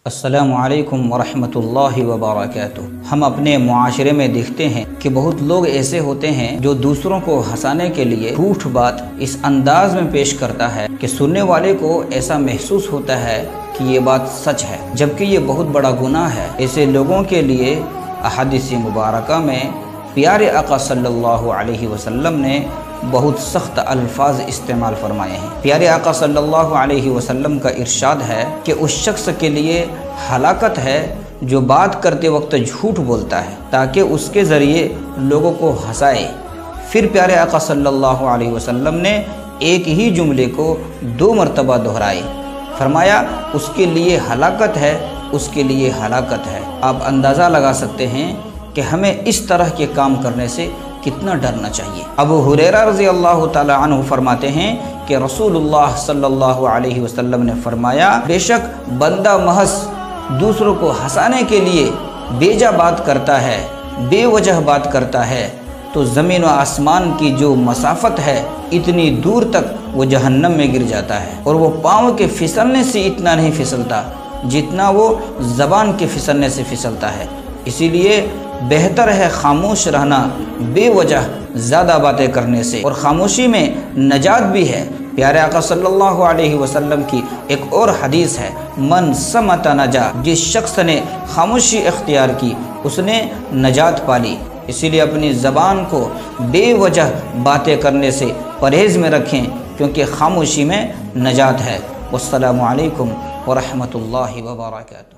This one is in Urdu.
السلام علیکم ورحمۃ اللہ وبرکاتہ۔ ہم اپنے معاشرے میں دیکھتے ہیں کہ بہت لوگ ایسے ہوتے ہیں جو دوسروں کو ہنسانے کے لیے جھوٹ بات اس انداز میں پیش کرتا ہے کہ سننے والے کو ایسا محسوس ہوتا ہے کہ یہ بات سچ ہے، جبکہ یہ بہت بڑا گناہ ہے۔ ایسے لوگوں کے لیے احادیث مبارکہ میں پیارے آقا صلی اللہ علیہ وسلم نے بہت سخت الفاظ استعمال فرمائے ہیں۔ پیارے آقا صلی اللہ علیہ وسلم کا ارشاد ہے کہ اس شخص کے لیے ہلاکت ہے جو بات کرتے وقت جھوٹ بولتا ہے تاکہ اس کے ذریعے لوگوں کو ہنسائے۔ پھر پیارے آقا صلی اللہ علیہ وسلم نے ایک ہی جملے کو 2 مرتبہ دہرائے، فرمایا اس کے لیے ہلاکت ہے، اس کے لیے ہلاکت ہے۔ آپ اندازہ لگا سکتے ہیں کہ ہمیں اس طرح کے کام کرنے سے کتنا ڈرنا چاہیے۔ ابو ہریرہ رضی اللہ تعالی عنہ فرماتے ہیں کہ رسول اللہ صلی اللہ علیہ وسلم نے فرمایا، بے شک بندہ محض دوسروں کو ہنسانے کے لیے بیجا بات کرتا ہے، بے وجہ بات کرتا ہے تو زمین و آسمان کی جو مسافت ہے اتنی دور تک وہ جہنم میں گر جاتا ہے، اور وہ پاؤں کے پھسلنے سے اتنا نہیں پھسلتا جتنا وہ زبان کے پھسلنے سے پھسلتا ہے۔ اسی لیے بہتر ہے خاموش رہنا بے وجہ زیادہ باتیں کرنے سے، اور خاموشی میں نجات بھی ہے۔ پیارے آقا صلی اللہ علیہ وسلم کی ایک اور حدیث ہے، من صمت نجا، جس شخص نے خاموشی اختیار کی اس نے نجات پالی۔ اسی لیے اپنی زبان کو بے وجہ باتیں کرنے سے پرہیز میں رکھیں، کیونکہ خاموشی میں نجات ہے۔ والسلام علیکم ورحمۃ اللہ وبرکاتہ۔